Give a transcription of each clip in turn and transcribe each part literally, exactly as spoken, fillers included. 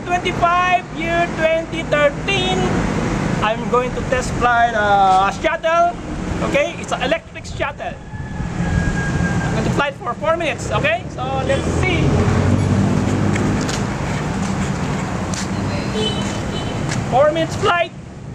twenty-five, year twenty thirteen. I'm going to test fly the shuttle. Okay, it's an electric shuttle. I'm going to fly it for four minutes. Okay, so let's see. Four minutes flight.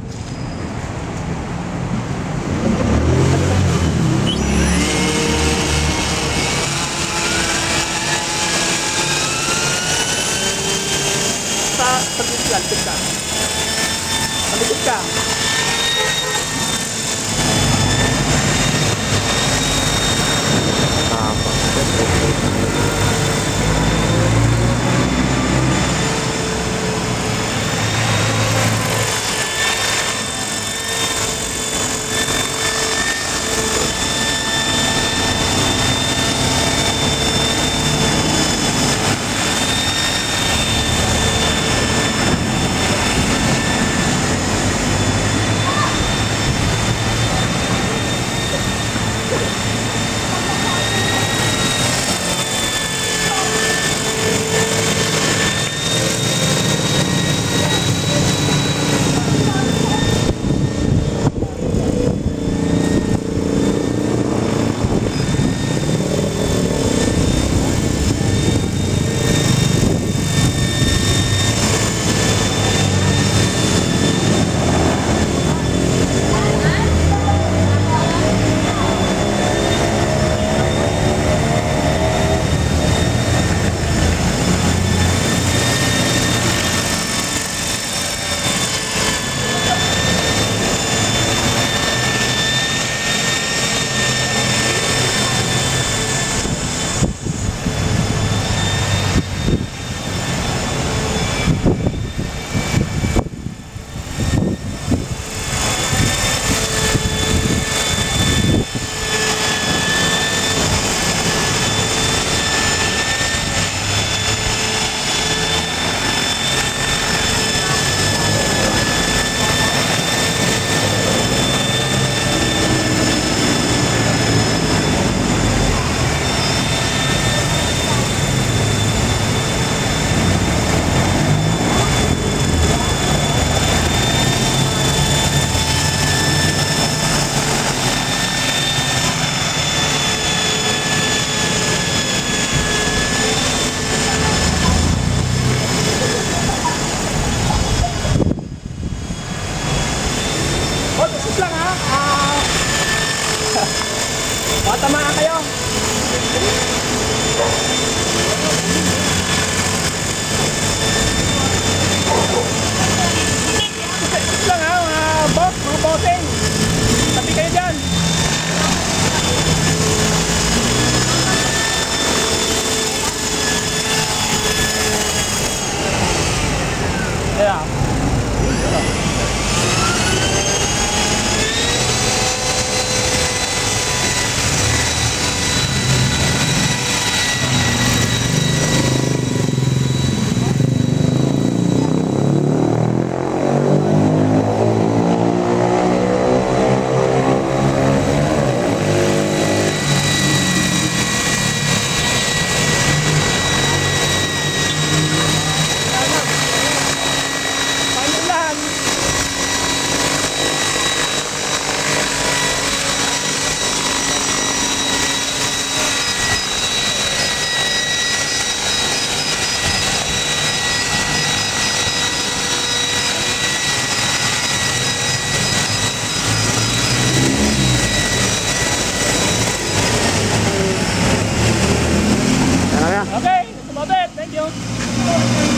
Salikod ka, likod ka. Salikod ka. Matamaan kayo. Ito lang ha, mga boss, mga bossing. Tabi kayo dyan. Yeah. Okay, that's about it. Thank you.